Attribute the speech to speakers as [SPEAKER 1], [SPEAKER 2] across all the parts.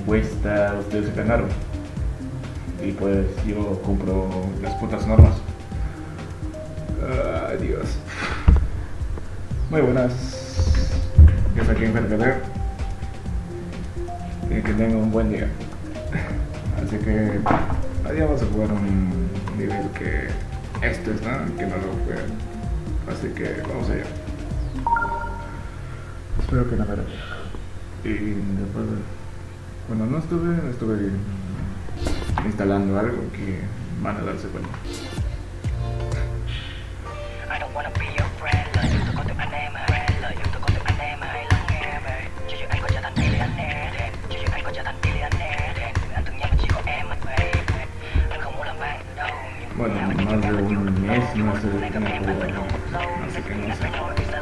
[SPEAKER 1] encuesta ustedes se ganaron. Y pues yo compro las putas normas. Ay, Dios. Muy buenas. Yo soy King Ferrer. Y que tengan un buen día. Así que hoy vamos a jugar un nivel que esto es, ¿no? Que no lo jueguen. Así que vamos allá. Espero que no me lo vean. Y después, cuando no estuve instalando algo que van a darse cuenta. Bueno, más de un mes no sé de qué me acuerdo, así que no sé.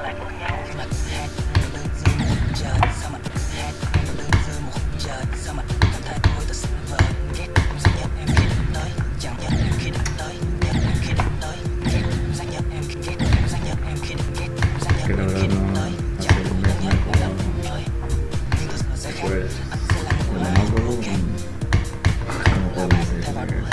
[SPEAKER 1] Que la verdad no, hace un mes me acuerdo. Pues, bueno, no juego, no puedo decir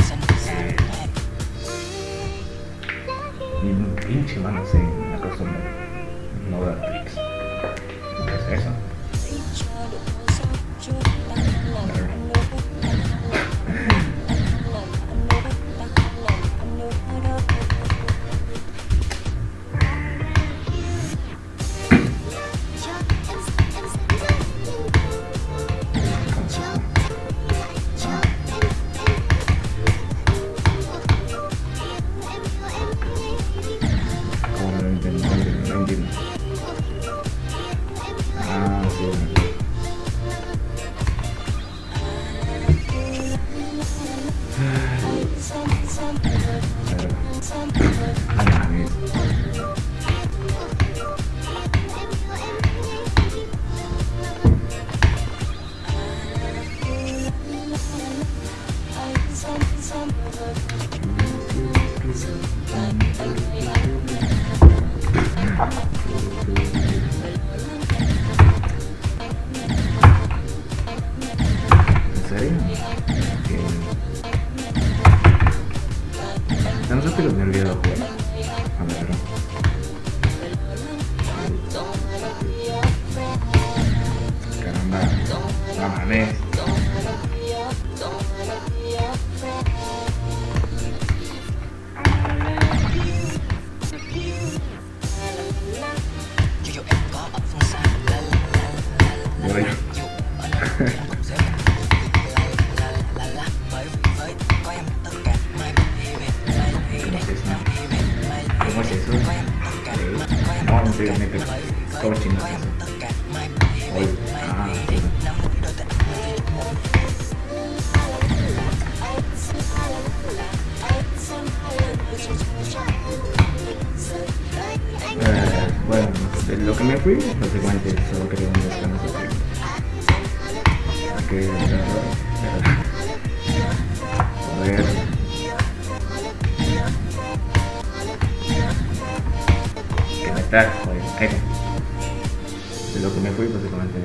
[SPEAKER 1] ni un pinche mano se me acostumbra no dar clics. ¿Qué es eso? Tan rápido me olvidé jugar. A ver. Caramba. La mames. Voy. ¿Cómo es eso? No, no sé, neta. Coaching. Hoy. Ah, sí. Bueno, de lo que me fui, básicamente solo quería un descanso. Que a ver. Que me está, joder, ahí. De lo que me fui, básicamente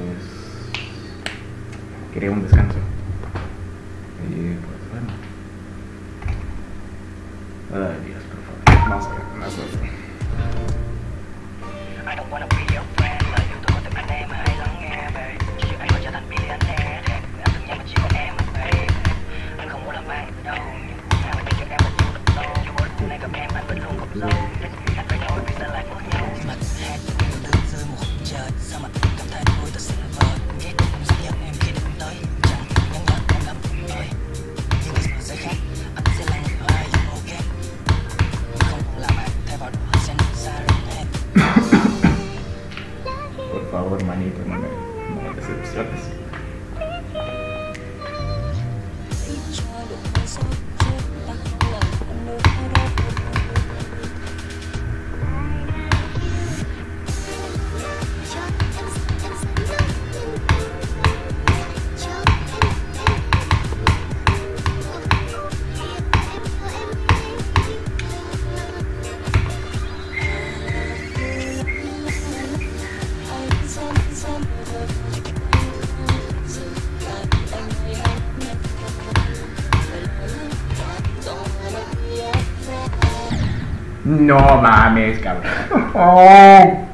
[SPEAKER 1] quería un descanso. Y pues bueno. Ay, Dios, por favor. Vamos a ver, más otro. Por favor, manito, no me decepciones. No mames, cabrón. Oh.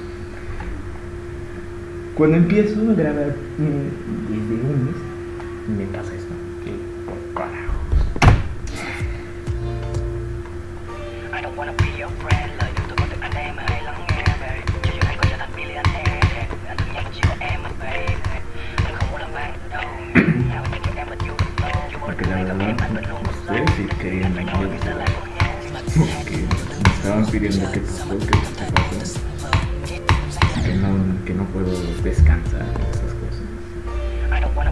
[SPEAKER 1] Cuando empiezo a grabar desde un mes, me pasa esto. ¿Qué por carajo? I don't wanna be your friend. Lời yêu tôi có được anh em hãy lắng nghe về. Cho dù anh có trở thành millionaire, anh từng nhắc chỉ có em mà baby. Anh không muốn làm bạn đâu. Nào anh cho em mà yêu được đâu. Porque la verdad, no sé si querían la porque me estaban pidiendo que que no puedo descansar en esas cosas. Pero bueno,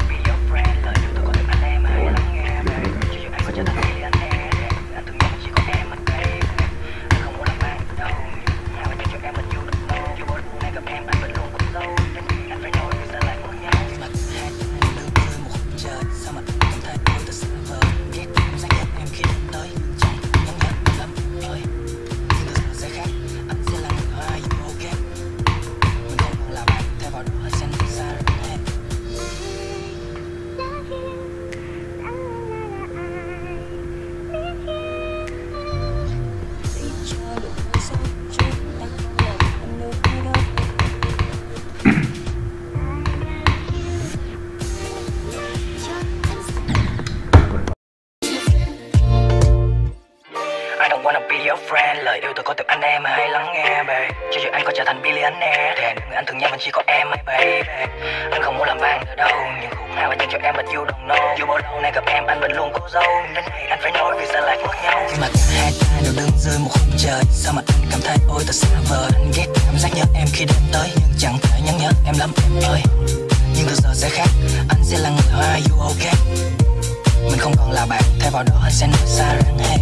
[SPEAKER 1] wanna be your friend. Lời yêu tôi có từ anh em hãy lắng nghe babe. Cho dù anh có trở thành billionaire, thì người anh thường nhớ mình chỉ có em my baby. Anh không muốn làm bạn ở đâu, nhưng khúc nào anh dành cho em but you don't know. Dù bao lâu nay gặp em anh vẫn luôn cố giấu. Đến đây anh phải nói vì sao lại mất nhau. Khi mà hai ta đều đứng dưới một khung trời, sao mà anh cảm thấy ôi thật xa vời. Anh ghét cảm giác nhớ em khi đêm tới, nhưng chẳng thể nhắn nhớ em lắm em ơi. Nhưng từ giờ sẽ khác, anh sẽ là người hoa you okay. Mình không còn là bạn, thay vào đó anh sẽ nói xa rằng hey.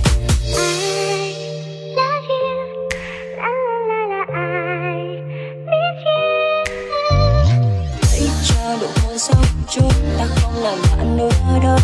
[SPEAKER 1] Sao chúng ta không làm bạn nữa đâu.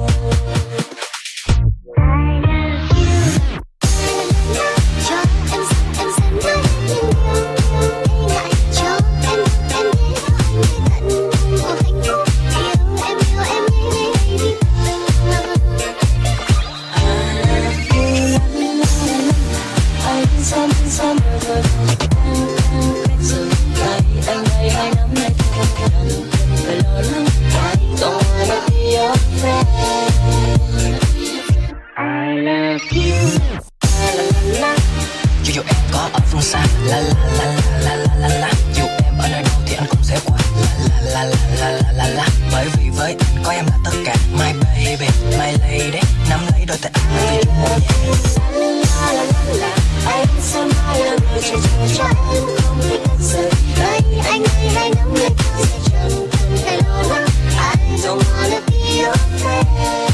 [SPEAKER 1] Dù em có ở phương xa, la la la la la la la. Dù em ở nơi đâu thì anh cũng sẽ qua, la la la la la la la. Bởi vì với anh có em là tất cả, my baby, my lady. Nắm lấy đôi tay anh vì chung một nhà. La la la la, anh sẽ mãi là người chờ cho em, không thể cất rời tay. Anh ơi hãy nắm lấy tôi sẽ chẳng cần phải lo lắng. I don't wanna be your friend.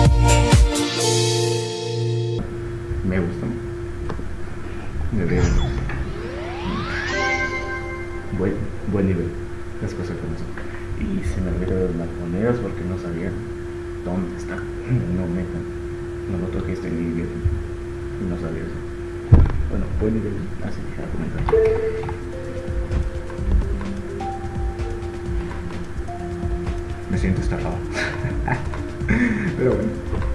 [SPEAKER 1] Me gusta. Buen nivel, las cosas como son. Y se me olvidaron las monedas porque no sabía dónde está. No lo toqué, estoy idiota. No sabía eso. Bueno, buen nivel, así que a comenzar. Me siento estafado. Pero bueno.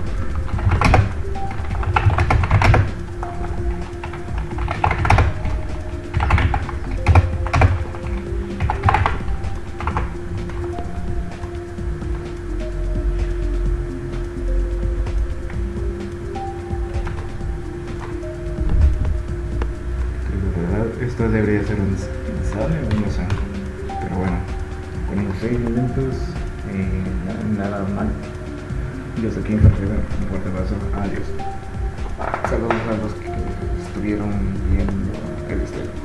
[SPEAKER 1] Esto debería ser un ensayo, no sé, pero bueno, con los 6 minutos, nada mal. Yo sé que un fuerte abrazo, adiós. Saludos a los que estuvieron viendo el estreno.